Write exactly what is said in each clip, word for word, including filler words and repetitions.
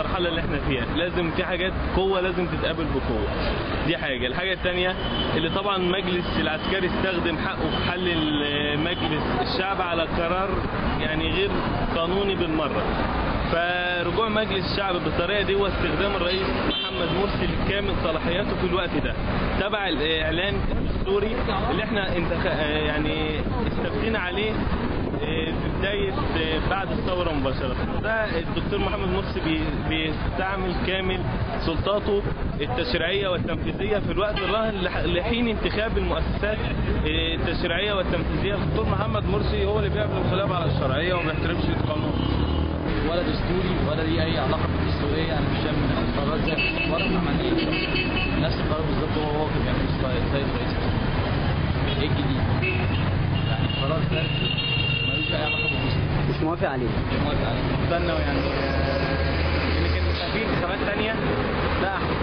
المرحله اللي احنا فيها، لازم في حاجات قوه لازم تتقابل بقوه. دي حاجه. الحاجه الثانيه اللي طبعا المجلس العسكري استخدم حقه في حل مجلس الشعب على قرار يعني غير قانوني بالمره. فرجوع مجلس الشعب بالطريقه دي واستخدام الرئيس محمد مرسي لكامل صلاحياته في الوقت ده تبع الاعلان الدستوري اللي احنا انتخ... يعني استفتينا عليه في بدايه بعد الثوره مباشره. ده الدكتور محمد مرسي بي... بيستعمل كامل سلطاته التشريعيه والتنفيذيه في الوقت الراهن لحين انتخاب المؤسسات التشريعيه والتنفيذيه. الدكتور محمد مرسي هو اللي بيعمل الخلاف على الشرعيه وما بيحترمش القانون، ولا دستوري ولا ليه اي علاقه بالدستوريه. انا مش فاهم القرارات زي القرارات العمليه نفس القرار بالظبط هو هو كان بيعمل زي الرئيس. ايه الجديد؟ يعني القرار ده ملوش اي علاقه بالدستور. مش موافق عليه. مش موافق عليه. استنى يعني يمكن في انتخابات ثانيه لا احسن.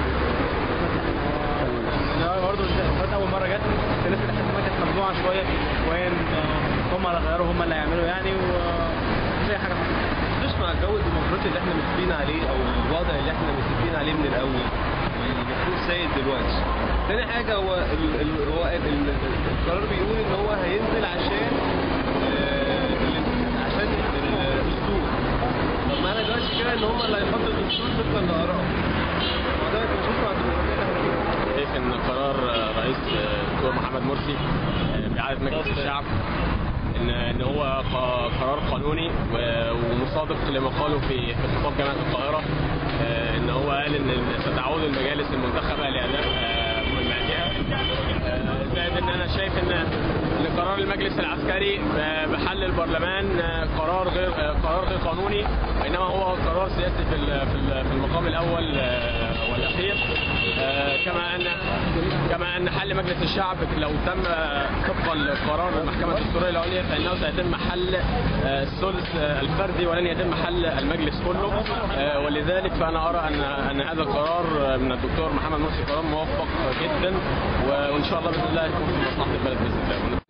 انا برضه الانتخابات اول مره جت الناس اللي حاسه كانت مجموعه شويه وين هم اللي غيروا هم اللي هيعملوا يعني وزي حاجه مش مع الجو الديمقراطي اللي احنا متفقين عليه او الوضع اللي احنا متفقين عليه من الاول اللي بيكون سيد دلوقتي. تاني حاجه هو ال ال هو ال القرار بيقول ان هو هينزل عشان آه عشان الدستور. طب معنى دلوقتي كده ان هم اللي هيحطوا الدستور طبقا لارائهم. الموضوع ده مش مع الديمقراطيه. شايف ان قرار رئيس الدكتور محمد مرسي باعاده مجلس الشعب ان ان هو قرار قانوني ومصادق لما قاله في في خطاب جامعه القاهره، ان هو قال ان ستعود المجالس المنتخبه لاداء مهماتها. زائد ان انا شايف ان ان قرار المجلس العسكري بحل البرلمان قرار غير قرار غير قانوني، وانما هو قرار سياسي في في المقام الاول والاخير. كما ان كما ان حل مجلس الشعب لو تم طبقا لقرار المحكمه الدستوريه العليا فانه سيتم حل الثلث الفردي ولن يتم حل المجلس كله. ولذلك فانا ارى ان ان هذا القرار من الدكتور محمد مرسي قرار موفق جدا، وان شاء الله باذن الله يكون في مصلحه البلد باذن الله.